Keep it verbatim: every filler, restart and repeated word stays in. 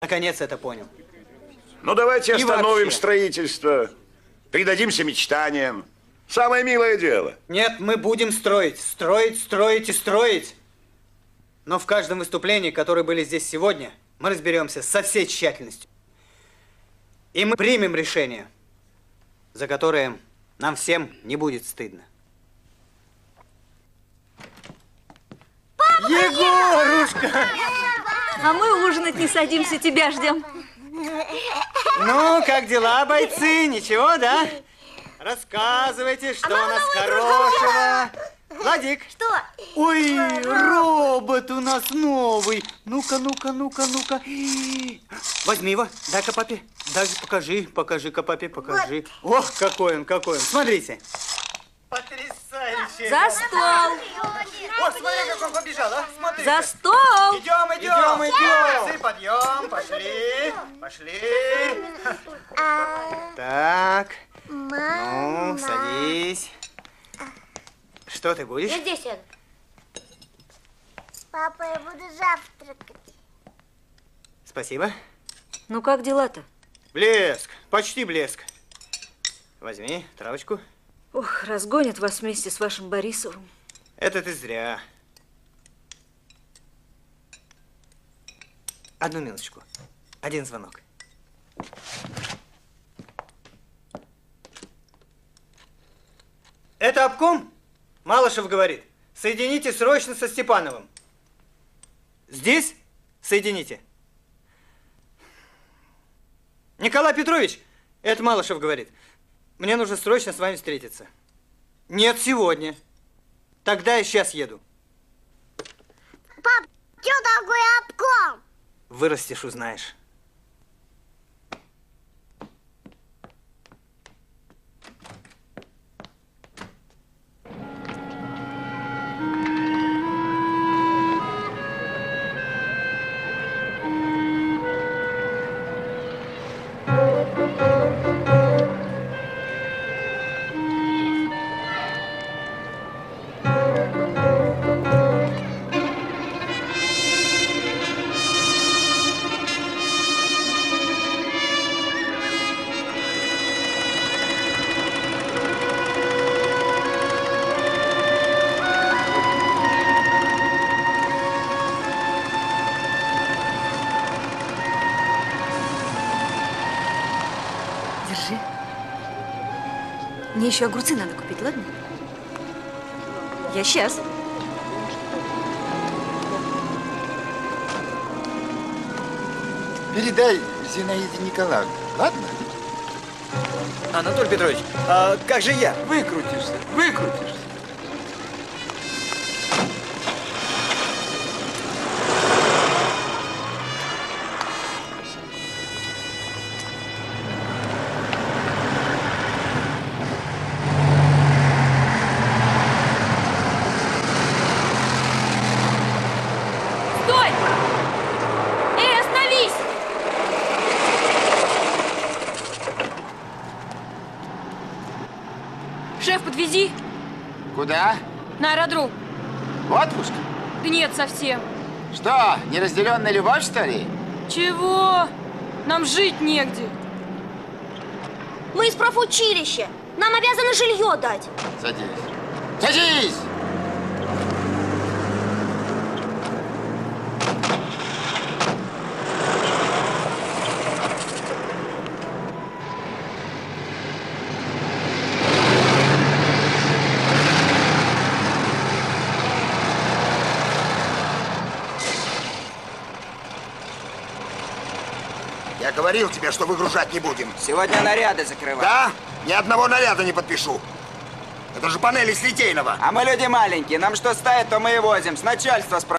наконец это понял. Ну, давайте И остановим вообще. строительство, предадимся мечтаниям. Самое милое дело. Нет, мы будем строить, строить, строить и строить. Но в каждом выступлении, которые были здесь сегодня, мы разберемся со всей тщательностью. И мы примем решение, за которое нам всем не будет стыдно. Папа, Егорушка! А мы ужинать не садимся, тебя ждем. Ну, как дела, бойцы? Ничего, да? Рассказывайте, что А у нас хорошего. Владик. Что? Ой, робот у нас новый. Ну-ка, ну-ка, ну-ка, ну-ка. Возьми его, дай-ка папе. Дай, покажи, покажи-ка папе, покажи. Вот. Ох, какой он, какой он. Смотрите. Потрясающе. За стол. О, смотри, как он побежал, а? Смотри. За стол. Идем, идем. Идем, идем. Подъем, пошли, пошли. Так. Ну, садись. Что ты будешь? Я здесь сяду. Папа, я буду завтракать. Спасибо. Ну, как дела-то? Блеск, почти блеск. Возьми травочку. Ох, разгонят вас вместе с вашим Борисовым. Это ты зря. Одну минуточку. Один звонок. Это обком? Малышев говорит. Соедините срочно со Степановым. Здесь? Соедините. Николай Петрович, это Малышев говорит. Мне нужно срочно с вами встретиться. Нет, сегодня. Тогда я сейчас еду. Пап, что такое обком? Вырастешь, узнаешь. Держи. Мне еще огурцы надо купить, ладно? Я сейчас. Передай Зинаиде Николаевне, ладно? Анатолий Петрович, а как же я? Выкрутишься, выкрутишься. Стой! Эй, остановись! Шеф, подвези Куда? на аэродром. В отпуск? Да нет, совсем. Что, неразделенная любовь, что ли? Чего? Нам жить негде. Мы из профучилища. Нам обязаны жилье дать. Садись. Садись! Я говорил тебе, что выгружать не будем. Сегодня наряды закрывать. Да? Ни одного наряда не подпишу. Это же панели с Литейного. А мы люди маленькие. Нам что ставят, то мы и возим. С начальства спрашиваем.